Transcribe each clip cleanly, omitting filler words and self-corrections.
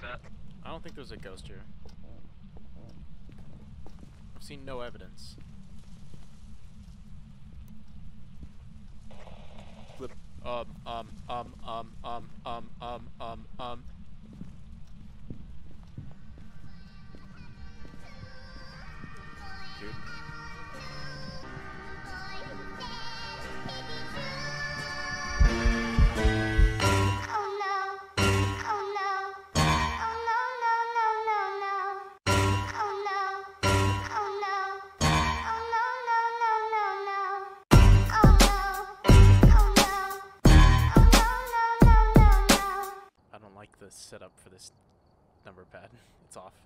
that. I don't think there's a ghost here. I've seen no evidence. Flip. Dude. The setup for this number pad. It's off.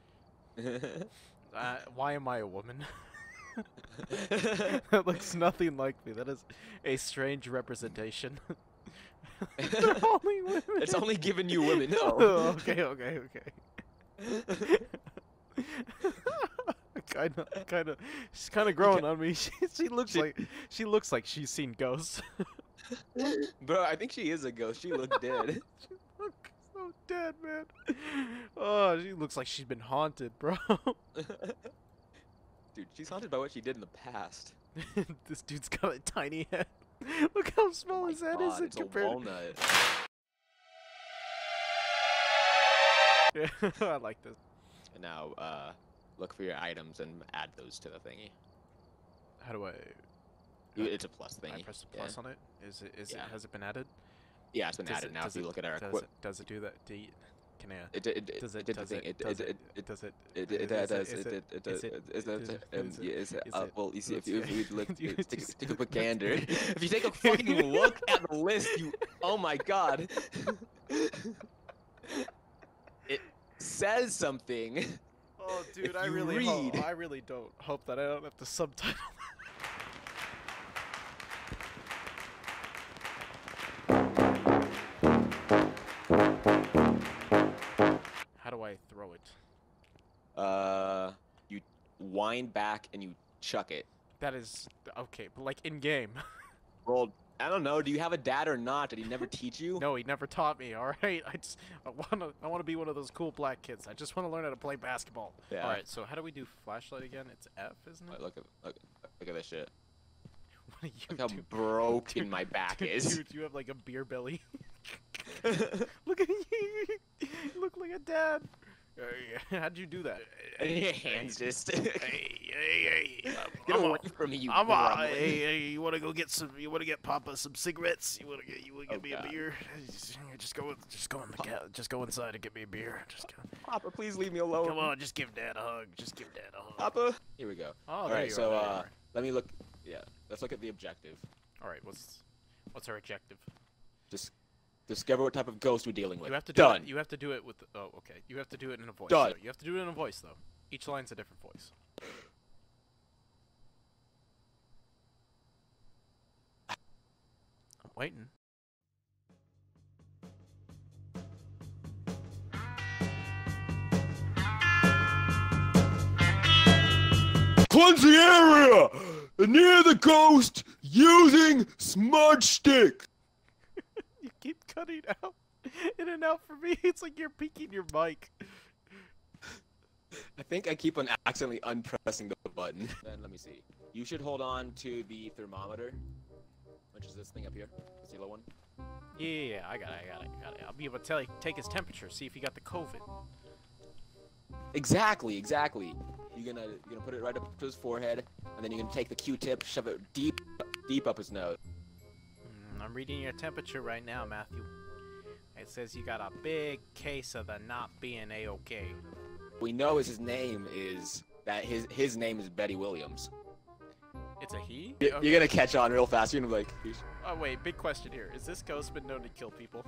Why am I a woman? That looks nothing like me. That is a strange representation. Only women. It's only giving you women. No. Oh, okay. She's kind of growing on me. She looks like she's seen ghosts. Bro, I think she is a ghost. She looked dead. She looks so dead, man. Oh, she looks like she's been haunted, bro. Dude, she's haunted by what she did in the past. This dude's got a tiny head. Look how small his head is It's compared. a walnut. Yeah, I like this. And now, look for your items and add those to the thingy. How do I? It's a plus thingy. I press the plus on it. Is it? Has it been added? Yeah, it's been added. Now, if you look at our equipment, does it do that? Can I? It did the thing. Well, you see, if you look, take a gander. If you take a fucking look at the list, oh my god, it says something. Oh, dude, I really don't hope that I don't have to subtitle. How do I throw it? You wind back and you chuck it. That is okay, but like in game. Roll. I don't know. Do you have a dad or not? Did he never teach you? No, he never taught me. All right, I wanna be one of those cool black kids. I just want to learn how to play basketball. Yeah. All right, so how do we do flashlight again? It's F, isn't it? Look at this shit. What are you Look how doing? broken my back is. Dude, you have like a beer belly. Look at you. You look like a dad. How'd you do that? Your hands just. Hey. Get away from me, you. Hey, you wanna go get some? You wanna get Papa some cigarettes? You wanna get me a beer? Just go inside and get me a beer. Just go. Papa, please leave me alone. Come on, just give Dad a hug. Just give Dad a hug. Papa. Here we go. Oh, all there right, you so are. let me look. Yeah, let's look at the objective. All right, what's our objective? Just discover what type of ghost we're dealing with. You have to Done. You have to do it with. Oh, okay. You have to do it in a voice. Done. So you have to do it in a voice though. Each line's a different voice. I'm waiting. Cleanse the area near the ghost using smudge stick. You keep cutting out, in and out for me. It's like you're peeking your mic. I think I keep on accidentally unpressing the button. Then let me see. You should hold on to the thermometer, which is this thing up here, this yellow one. Yeah, I got it. I'll be able to take his temperature, see if he got the COVID. Exactly. You're gonna put it right up to his forehead, and then you're gonna take the Q-tip, shove it deep up his nose. I'm reading your temperature right now, Matthew. It says you got a big case of the not being A-okay. We know his name is his name is Betty Williams. It's a he? You're gonna catch on real fast. You're gonna be like, oh wait, big question here. Is this ghost been known to kill people?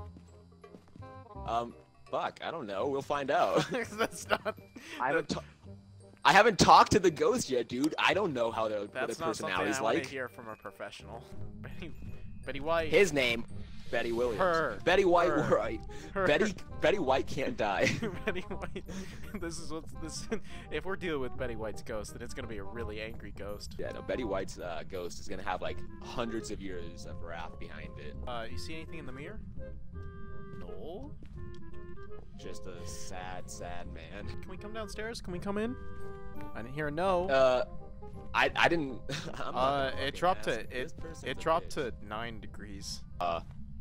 Fuck, I don't know. We'll find out. That's not. I haven't talked to the ghost yet, dude. I don't know how their That's not something personality's I want like. to hear from a professional. Betty White. His name, Betty Williams. Her. Betty White, Her. right? Her. Betty White can't die. Betty White. If we're dealing with Betty White's ghost, then it's gonna be a really angry ghost. Yeah, no. Betty White's ghost is gonna have like hundreds of years of wrath behind it. You see anything in the mirror? No. just a sad, sad man. Can we come downstairs? Can we come in? I didn't hear a no. I didn't. It dropped to 9 degrees. Oh,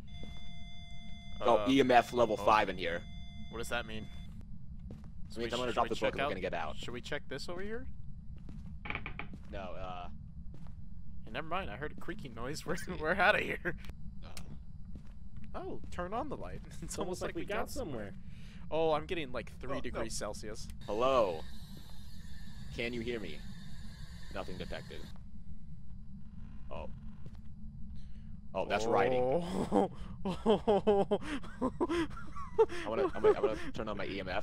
EMF level 5 in here. What does that mean? So I'm gonna drop the book and we're gonna get out. Should we check this over here? No, Yeah, never mind, I heard a creaking noise. We're out of here. Oh, turn on the light. It's almost like we got somewhere. Oh, I'm getting like 3 degrees Celsius. Hello? Can you hear me? Nothing detected. Oh. Oh, that's writing. I'm gonna turn on my EMF.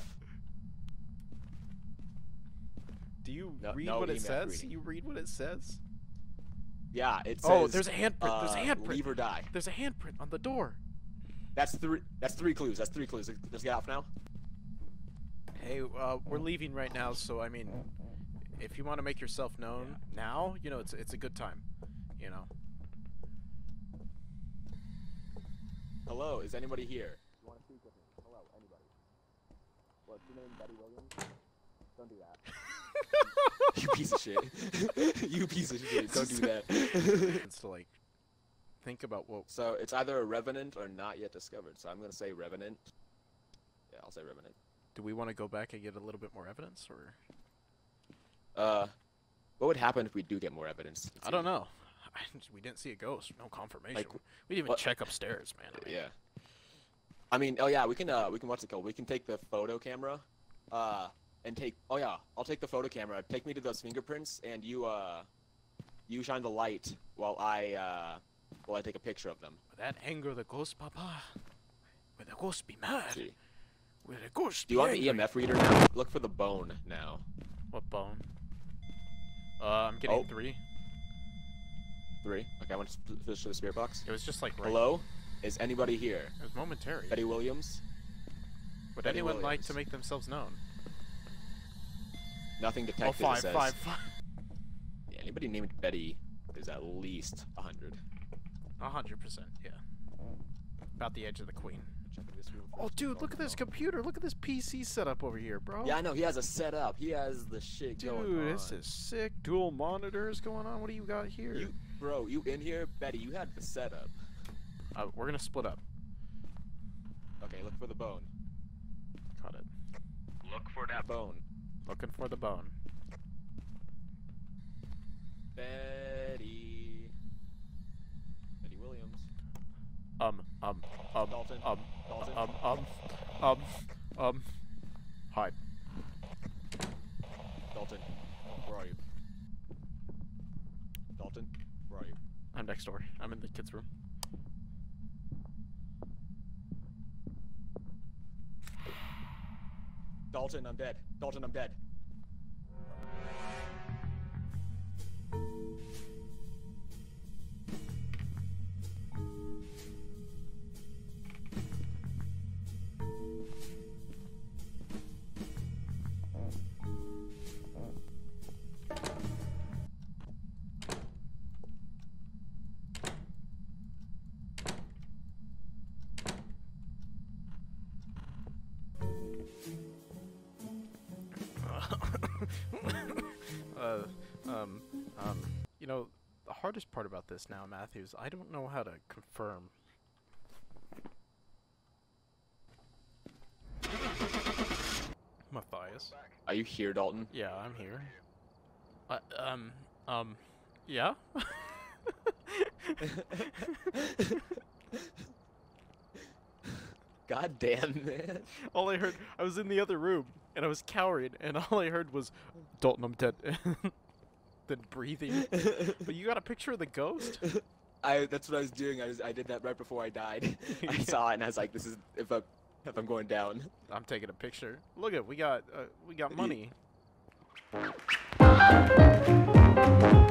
Do you read what it says? Reading. You read what it says? Yeah, it says. Oh, there's a handprint. There's a handprint. Leave or die. There's a handprint on the door. That's 3 clues. That's 3 clues. Let's get off now. Hey, we're leaving right now, so I mean, if you want to make yourself known now, you know, it's a good time, you know. Hello, is anybody here? You want to speak with me? Hello, anybody? What's your name, Betty Williams? Don't do that. You piece of shit. You piece of shit. Don't do that. It's to like think about what. So it's either a revenant or not yet discovered. So I'm gonna say revenant. Yeah, I'll say revenant. Do we want to go back and get a little bit more evidence, or? What would happen if we do get more evidence? I don't know. We didn't see a ghost. No confirmation. Like, we didn't even check upstairs, man. I mean, yeah. I mean, oh yeah, we can what's it called? We can take the photo camera, and take. Oh yeah, I'll take the photo camera. Take me to those fingerprints, and you shine the light while I take a picture of them. Will that anger the ghost, Papa? Will the ghost be mad? See. Will the ghost Do you want the EMF reader now? Look for the bone now. What bone? I'm getting 3. 3. Okay, I want to switch to the spirit box. It was just like right. Hello? Is anybody here? It was momentary. Betty Williams? Would Betty anyone like Williams. to make themselves known? Nothing detected. Oh, it says. 5. Yeah, anybody named Betty is at least 100. 100%, yeah. About the edge of the queen. Checking this room Oh, first. dude, look at this computer. Look at this PC setup over here, bro. Yeah, I know. He has a setup. He has the shit going on. Dude, this is sick. Dual monitors going on. What do you got here? Bro, you in here? Betty, you had the setup. We're gonna split up. Okay, look for the bone. Got it. Look for that bone. Looking for the bone. Betty. Betty Williams. Dalton. Hide. Dalton, where are you? Dalton, where are you? I'm next door. I'm in the kids' room. Dalton, I'm dead. Dalton, I'm dead. You know, the hardest part about this now, Matthews, I don't know how to confirm. Matthias. Are you here, Dalton? Yeah, I'm here. Yeah? God damn, man. All I heard, I was in the other room, and I was cowering, and all I heard was, Dalton, I'm dead. Then breathing. But you got a picture of the ghost? That's what I was doing. I did that right before I died. I saw it, and I was like, this is, if I'm going down. I'm taking a picture. Look at, we got money.